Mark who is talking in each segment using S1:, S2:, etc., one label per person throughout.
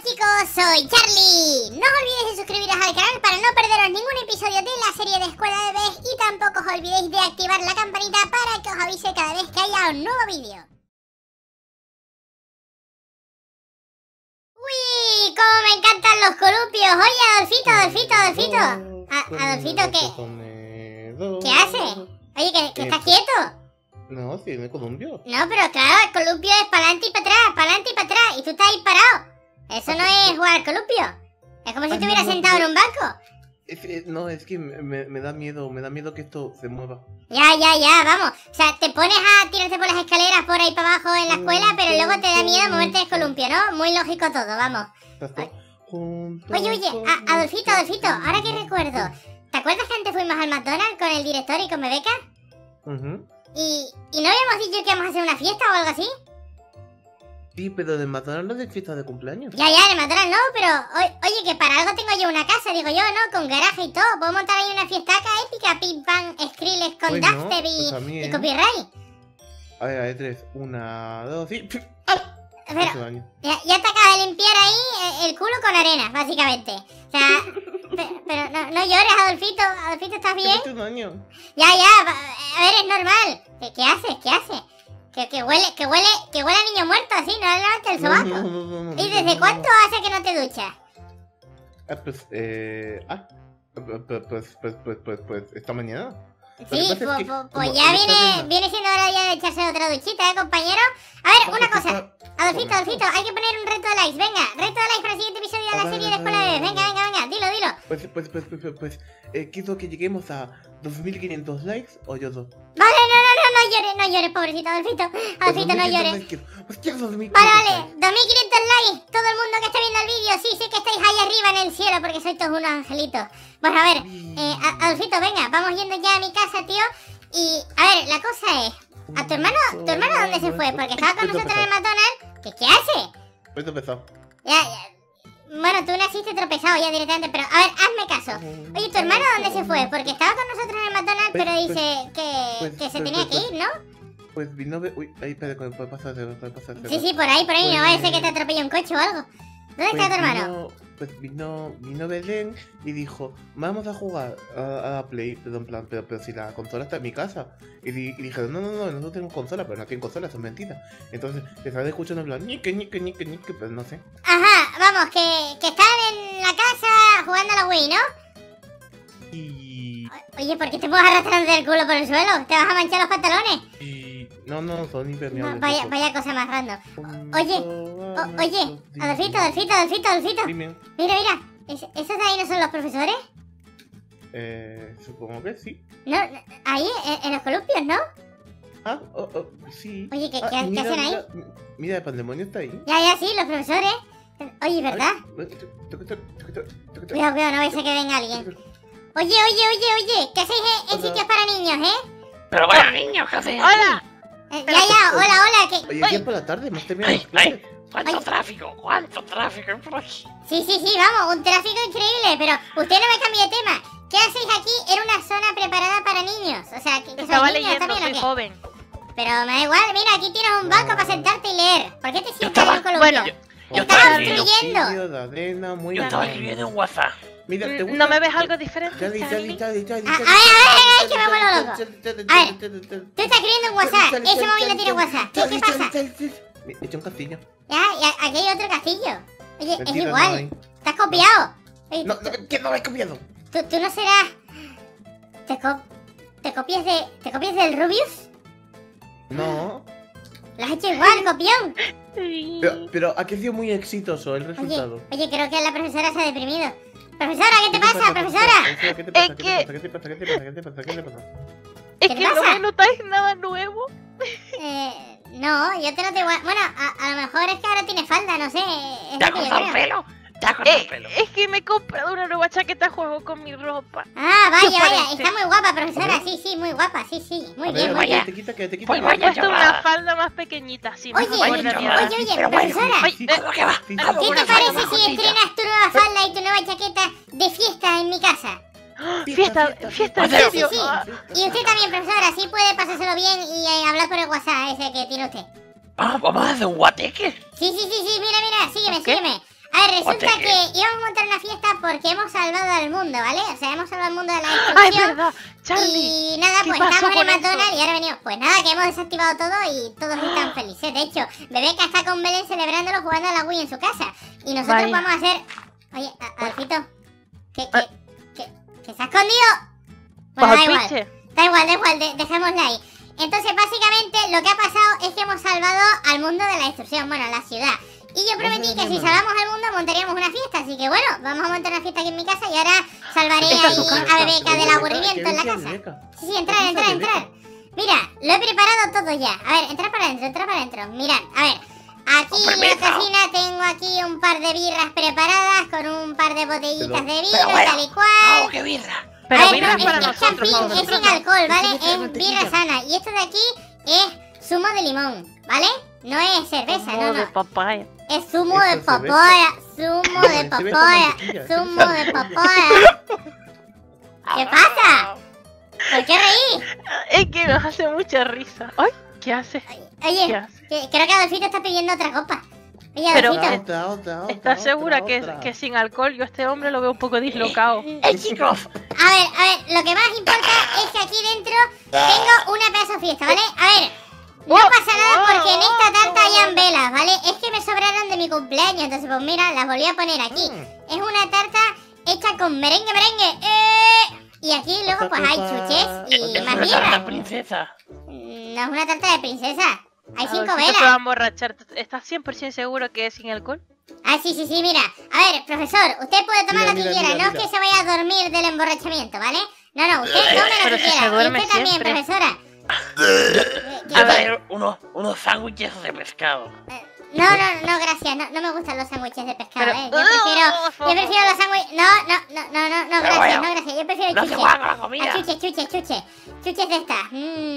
S1: chicos, soy Charlie. No os olvidéis de suscribiros al canal para no perderos ningún episodio de la serie de Escuela de Bebés y tampoco os olvidéis de activar la campanita para que os avise cada vez que haya un nuevo vídeo. ¡Uy! ¡Cómo me encantan los columpios! Oye, Adolfito, ¿qué hace? Oye, que estás quieto.
S2: No, sí, me columpio.
S1: No, pero claro, el columpio es para adelante y para atrás, y tú estás ahí parado. Eso no es jugar al columpio. Es como si estuvieras sentado en un banco.
S2: No, es que me da miedo que esto se mueva.
S1: Ya, vamos. O sea, te pones a tirarte por las escaleras por ahí para abajo en la escuela, pero luego te da miedo moverte en el columpio, ¿no? Muy lógico todo, vamos. Oye, Adolfito, ahora que recuerdo, ¿te acuerdas que antes fuimos al McDonald's con el director y con Bebeca? ¿Y no habíamos dicho que íbamos a hacer una fiesta o algo así?
S2: Sí, pero de McDonald's no es de fiesta de cumpleaños.
S1: Ya, de McDonald's no, pero oye, que para algo tengo yo una casa, digo yo, ¿no? Con garaje y todo. Puedo montar ahí una fiestaca épica, Pim Pam, Skrillex con
S2: Pues
S1: Dubstep
S2: no,
S1: y copyright.
S2: A ver, 3, 1, 2, sí.
S1: Pero ya te acabas de limpiar ahí el culo con arena, básicamente. O sea, pero no llores, Adolfito. Adolfito, ¿estás bien? Ya, a ver, es normal. ¿Qué haces? Que huele a niño muerto así, no le levantes el sobaco.
S2: No,
S1: ¿Y desde cuánto hace que no te duchas?
S2: Pues esta mañana.
S1: Sí, pues ya viene siendo hora ya de echarse otra duchita, compañero. A ver, una cosa. Adolfito, hay que poner un reto de likes. Venga, reto de likes para el siguiente episodio de la serie de Escuela de Bebés. Venga, dilo.
S2: Pues, quiero que lleguemos a 2500 likes o yo dos.
S1: Vale, no llores, pobrecito Adolfito. Adolfito, no llores.
S2: Pues quiero 2500
S1: Vale, 2500 likes. Todo el mundo que esté viendo el vídeo, sí, sé que estáis ahí arriba en el cielo porque sois todos unos angelitos. Bueno, a ver, Adolfito, venga, vamos yendo ya a mi casa, tío. Y, a ver, la cosa es, ¿a tu hermano dónde se fue? Porque estaba con nosotros en el McDonald's. ¿Qué hace?
S2: Pues tropezado.
S1: Ya. Bueno, tú naciste tropezado ya directamente, pero a ver, hazme caso. Oye, ¿tu hermano dónde se fue? Porque estaba con nosotros en el McDonald's, pero dice que se tenía que ir, ¿no?
S2: Pues vino... Uy, ahí, espera, puede pasar.
S1: Sí, por ahí, no vaya a ser que te atropelle un coche o algo. ¿Dónde está tu hermano?
S2: Pues vino Belén y dijo, vamos a jugar a la Play, pero en plan, pero si la consola está en mi casa. Y dijeron, no, nosotros tenemos consola, pero no tienen consola, eso es mentira. Entonces, te estaban escuchando en plan, ñique, pero no sé.
S1: Ajá, vamos, que están en la casa jugando a la Wii, ¿no?
S2: Y...
S1: Oye, ¿por qué te puedes arrastrando el culo por el suelo? ¿Te vas a manchar los pantalones?
S2: No, son impermeables.
S1: No, vaya cosa más random. Oye, Adolfito.
S2: Dime.
S1: Mira, ¿esos de ahí no son los profesores?
S2: Supongo que sí.
S1: No, ahí, en los columpios, ¿no?
S2: Sí.
S1: Oye, ¿qué hacen ahí?
S2: Mira, el pandemonio está ahí.
S1: Ya, sí, los profesores. Oye, ¿verdad? Cuidado, no vaya a ser que venga alguien. Oye, ¿qué hacéis en sitios para niños,
S3: Pero bueno, niños, ¿qué hacéis?
S1: ¡Hola! Hola,
S2: Oye, ya por la tarde, hemos terminado.
S3: ¿Cuánto tráfico hay por aquí?
S1: Sí, vamos, un tráfico increíble, pero usted no me cambie de tema. ¿Qué hacéis aquí en una zona preparada para niños? O sea, que
S4: estaba
S1: sois niños
S4: leyendo,
S1: también, ¿o
S4: soy
S1: qué?
S4: joven.
S1: Pero me da igual, mira, aquí tienes un banco para sentarte y leer. ¿Por qué te sientas en el columpio?
S4: Bueno,
S3: yo
S1: estaba
S3: estaba
S1: obstruyendo.
S3: Yo estaba escribiendo en WhatsApp.
S2: Mira, ¿te gusta?
S4: ¿No me ves algo diferente?
S2: Charlie.
S1: A ver, que me vuelvo loco. A ver, tú estás escribiendo en WhatsApp. Ese móvil no tiene WhatsApp. ¿Qué pasa?
S2: He hecho un castillo.
S1: Ya, y aquí hay otro castillo. Oye, es
S2: Mentira,
S1: igual.
S2: no hay.
S1: Te has copiado. Oye,
S2: No, ¿qué no me he copiado?
S1: ¿Tú no serás... ¿Te copias del Rubius?
S2: No.
S1: Lo has hecho igual, copión.
S2: Pero ha sido muy exitoso el resultado.
S1: Oye, creo que la profesora se ha deprimido. Profesora, ¿qué te pasa, profesora?
S2: ¿Qué te pasa?
S4: Es
S1: ¿Qué
S4: que
S1: pasa?
S4: no me notáis nada nuevo.
S1: No, yo te noto igual. Bueno, a lo mejor es que ahora tiene falda, no sé. Es
S3: ¿Te has
S1: lo que yo
S3: cortado el
S1: creo.
S3: pelo? ¿Te has cortado el pelo?
S4: Es que me he comprado una nueva chaqueta juego con mi ropa.
S1: Ah, vaya,
S4: parece?
S1: está muy guapa, profesora. Sí, muy guapa, sí. Muy bien, muy bien.
S2: Te quita.
S3: Pues
S4: Me he
S3: vaya,
S4: puesto
S3: chaval.
S4: una falda más pequeñita, así, más
S1: Oye,
S4: acorde a mi edad.
S3: Pero bueno,
S1: profesora.
S3: ¿a lo que va?
S1: ¿Qué te parece si estrenas tu nueva falda y tu nueva chaqueta de fiesta en mi casa?
S4: Fiesta, en serio.
S1: Sí. Y usted también, profesora, sí puede pasárselo bien y hablar por el WhatsApp ese que tiene usted.
S3: Vamos a hacer un guateque.
S1: Sí, mira, sígueme.
S4: ¿Qué?
S1: A ver, resulta que íbamos a montar una fiesta porque hemos salvado al mundo, ¿vale? O sea, hemos salvado al mundo de la destrucción.
S4: ¡Ay, verdad! Charlie.
S1: Y nada,
S4: ¿qué
S1: pues
S4: pasó
S1: estamos en
S4: con
S1: el McDonald's
S4: eso?
S1: y ahora venimos. Pues nada, que hemos desactivado todo y todos están felices. De hecho, Bebeca está con Belén celebrándolo jugando a la Wii en su casa. Y nosotros
S4: Vaya.
S1: vamos a hacer... Oye, Adolfito, que se ha escondido. Bueno, da igual.
S4: Piche.
S1: Da igual, dejémosla ahí. Entonces, básicamente, lo que ha pasado es que hemos salvado al mundo de la destrucción, bueno, a la ciudad. Y yo prometí que si salvamos al mundo montaríamos una fiesta. Así que bueno, vamos a montar una fiesta aquí en mi casa y ahora salvaré
S4: ¿Esta es tu
S1: ahí
S4: casa?
S1: a Bebeca del aburrimiento en la casa. Sí, entrar. Mira, lo he preparado todo ya. A ver, entra para adentro. Mirad, a ver. Aquí en la cocina tengo aquí un par de birras preparadas con un par de botellitas de vino, tal y cual.
S3: ¡Oh, qué birra!
S4: Pero
S1: A ver,
S4: birra
S1: no,
S4: para
S1: es
S4: nosotros.
S1: champín,
S4: para
S1: es
S4: nosotros.
S1: sin alcohol, ¿vale?
S2: Mantequilla,
S1: Es
S2: mantequilla.
S1: birra sana. Y esto de aquí es zumo de limón, ¿vale? No es cerveza,
S4: Zumo de
S1: no.
S4: papaya.
S1: Es zumo
S2: Esto
S1: de
S2: es
S1: papaya, zumo de
S2: Se ve con
S1: papaya,
S2: mantequilla,
S1: zumo de papaya. ¿Qué pasa? ¿Por qué reí?
S4: Es que nos hace mucha risa. ¡Ay! ¿Qué hace? ¿Qué
S1: Oye,
S4: hace?
S1: creo que Adolfito está pidiendo otra copa. Oye,
S4: Pero-
S1: Adolfito.
S2: Otra.
S4: ¿Estás segura que sin alcohol yo a este hombre lo veo un poco dislocado?
S3: Chicos!
S1: A ver, lo que más importa es que aquí dentro tengo una pedazo de fiesta, ¿vale? A ver, no pasa nada porque en esta tarta hayan velas, ¿vale? Es que me sobraron de mi cumpleaños, entonces pues mira, las volví a poner aquí. Es una tarta hecha con merengue. Y aquí luego pues hay chuches y más
S3: ¡La
S1: birra.
S3: princesa!
S1: No es una tarta de princesa. Hay 5
S4: Adolfito se va a
S1: velas.
S4: emborrachar. ¿Estás 100% seguro que es sin alcohol?
S1: Ah, sí, mira. A ver, profesor, usted puede tomar
S2: Mira,
S1: lo que
S2: mira,
S1: quiera,
S2: mira,
S1: no es
S2: mira.
S1: que se vaya a dormir del emborrachamiento, ¿vale? No, usted tome lo
S4: Pero
S1: que
S4: si se
S1: quiera. Y
S4: duerme
S1: usted también,
S4: siempre.
S1: profesora.
S3: A ver, unos sándwiches de pescado.
S1: No, gracias. No me gustan los sándwiches de pescado,
S4: Pero-
S1: Yo prefiero los sándwiches. No,
S3: Pero
S1: gracias,
S3: bueno,
S1: no, gracias. Yo prefiero
S3: ¡No se
S1: chuches.
S3: juega con la comida!
S1: Chuches de estas.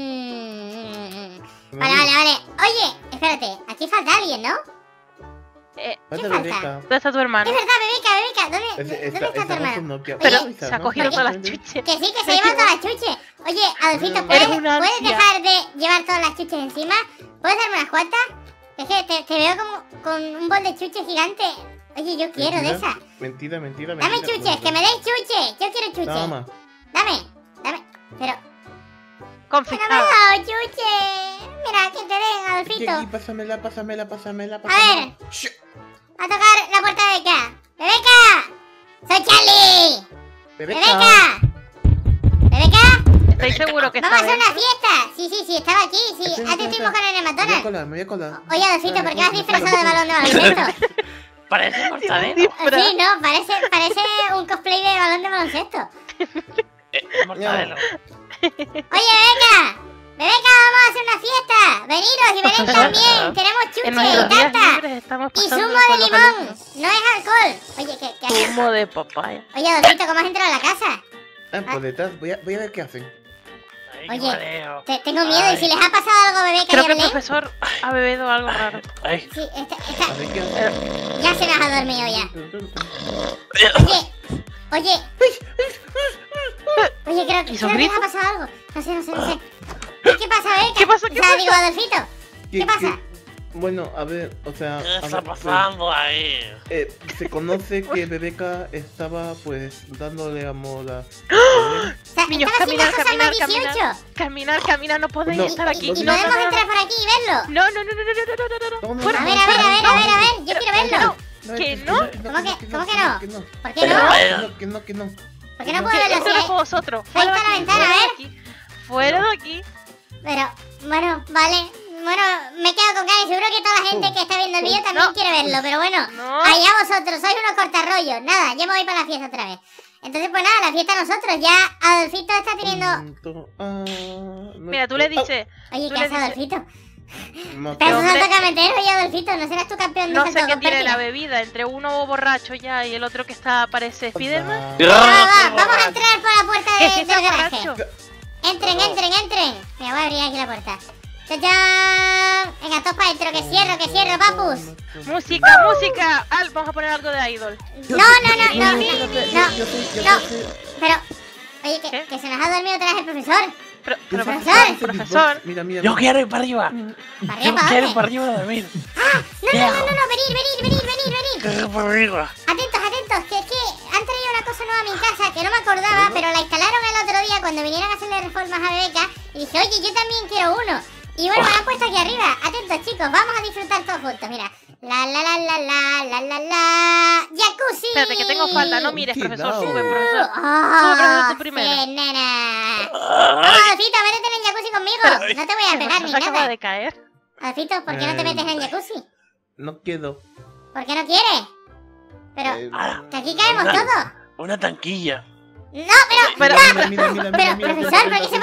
S1: Vale. Oye, espérate, aquí falta alguien, ¿no?
S4: ¿Dónde
S2: Falta
S1: falta?
S2: Bebeca.
S4: está tu hermano?
S1: Es verdad, Bebeca, ¿dónde está tu hermano?
S2: Pero
S4: Se ha cogido todas las chuches.
S1: Que sí, que se lleva todas las chuches. Oye, Adolfito,
S4: Eres
S1: ¿puedes
S4: una ansia.
S1: dejar de llevar todas las chuches encima? ¿Puedes darme unas cuantas? Es que te veo como con un bol de chuches gigante. Oye, yo quiero de esas.
S2: Mentira.
S1: Dame chuches, que me deis chuches. Yo quiero chuches.
S2: Toma.
S1: Dame. Pero que no me
S4: Confiscado.
S1: has dado chuches. Mira, que te den, Adolfito.
S2: Aquí, pásamela.
S1: A ver. A tocar la puerta de Bebeca. ¡Bebeca! ¡Soy Charlie! ¡Bebeca!
S4: Estoy seguro que
S1: ¡Vamos
S4: está
S1: a hacer
S4: bien.
S1: una fiesta! Sí, estaba aquí. Sí, antes estuvimos con el
S2: Me
S1: McDonald's.
S2: voy a colar.
S1: Oye, Adolfito, ¿por qué vas disfrazado de balón de baloncesto?
S3: Parece mortadelo.
S1: Sí, no, parece un cosplay de balón de baloncesto.
S3: Mortadelo.
S1: Oye, Bebeca, vamos a hacer una fiesta. Veniros y Belén también. Tenemos
S4: En
S1: chuches
S4: nuestros
S1: y
S4: días
S1: tarta.
S4: libres estamos
S1: Y
S4: pasando
S1: zumo de
S4: con los
S1: limón.
S4: alumnos.
S1: No es alcohol. Oye, ¿qué haces?
S4: Zumo de papaya.
S1: Oye, Adolfito, ¿cómo has entrado a la casa?
S2: Por detrás. Voy a ver qué hacen.
S3: Ay,
S1: Oye.
S3: qué mareo.
S1: Tengo miedo. ¿Y
S3: Ay.
S1: si les ha pasado algo a Bebeca y
S4: Creo
S1: a
S4: que el
S1: Belén?
S4: profesor ha bebido algo raro.
S3: Ay.
S1: Sí,
S2: A ver qué hacen.
S1: ya se nos ha dormido ya. Oye, creo que
S4: ¿Y sus
S1: les
S4: gritos?
S1: ha pasado algo. No sé. ¿Qué pasa, Bebeca?
S4: ¿Qué pasa?
S1: O sea, digo, Adolfito. ¿Qué pasa?
S2: Bueno, a ver, o sea...
S3: ¿Qué
S2: a
S3: está
S2: ver,
S3: pasando ahí?
S2: se conoce que Bebeca estaba, pues, dándole amor a...
S1: O sea,
S4: Niños,
S1: están haciendo
S4: caminar,
S1: cosas más 18.
S4: Caminar, no podéis
S2: No,
S4: estar aquí.
S1: ¿Y
S2: no,
S1: podemos
S2: no,
S1: entrar por aquí y verlo?
S4: No.
S2: No,
S4: Fuera.
S1: A ver, yo quiero verlo.
S4: ¿Que no?
S1: ¿Cómo que no?
S2: Que no.
S1: ¿Por qué no?
S2: Que no.
S1: ¿Por qué no puedo verlo?
S4: Esto no es
S1: Si
S4: con vosotros.
S1: Ahí
S4: Fuera de
S1: está la
S4: aquí.
S1: ventana,
S4: Fuera
S1: a
S4: de
S1: ver.
S4: aquí. Fuera de aquí.
S1: Pero, bueno, vale. Bueno, me quedo con ganas. Seguro que toda la gente que está viendo el vídeo también
S4: No.
S1: quiere verlo. Pero bueno,
S4: No.
S1: allá vosotros. Sois unos cortarrollos. Nada, yo me voy para la fiesta otra vez. Entonces, pues nada, la fiesta nosotros. Ya Adolfito está teniendo...
S4: Mira, tú le dices.
S1: Oye,
S4: tú
S1: ¿qué
S4: le
S1: hace
S4: dices-
S1: Adolfito?
S2: No,
S1: Pero
S4: hombre.
S1: salto camentero y Adolfito. ¿No serás tu campeón de
S4: No sé
S1: salto
S4: qué
S1: con
S4: tiene la
S1: pértiga?
S4: bebida. Entre uno borracho ya y el otro que está parece Spiderman.
S1: Vamos a entrar por la puerta
S4: ¿Qué es
S1: del
S4: eso,
S1: garaje.
S4: borracho?
S1: Entren. Mira, voy a abrir aquí la puerta. ¡Chachán! Venga, todos para adentro, que cierro, papus.
S4: Música. Vamos a poner algo de Idol.
S1: No. Pero, oye,
S4: ¿Qué?
S1: que se nos ha dormido otra vez el profesor.
S4: Pero
S1: Profesor.
S2: Mira.
S3: Yo quiero ir para arriba.
S1: ¿Para
S3: Yo
S1: arriba para
S3: quiero ir
S1: dónde?
S3: para arriba a dormir.
S1: No, venir. Atentos, que es que han traído una cosa nueva a mi casa que no me acordaba, pero la instalaron el otro día cuando vinieron a hacerle reformas a Bebeca. Y dije, oye, yo también quiero uno. Y bueno, me lo han puesto aquí arriba. Atentos, chicos, vamos a disfrutar todos juntos. Mira. La. ¡Jacuzzi!
S4: Espérate, que tengo falta. No mires, profesor.
S2: Cuidado.
S4: Sube, profesor.
S1: ¡Oh!
S4: Sube, profesor, tú primero.
S1: Sí, nena. Vamos, Adolfito, métete en el jacuzzi conmigo. No te voy a pegar ni
S4: Acaba
S1: nada.
S4: de caer.
S1: Adolfito, ¿por qué no te metes en el jacuzzi?
S2: No quiero.
S1: ¿Por qué no quieres? Pero, que aquí caemos todos.
S3: Una tanquilla.
S1: No, pero...
S4: Pero-
S2: Mira,
S1: Pero, profesor, ¿por qué se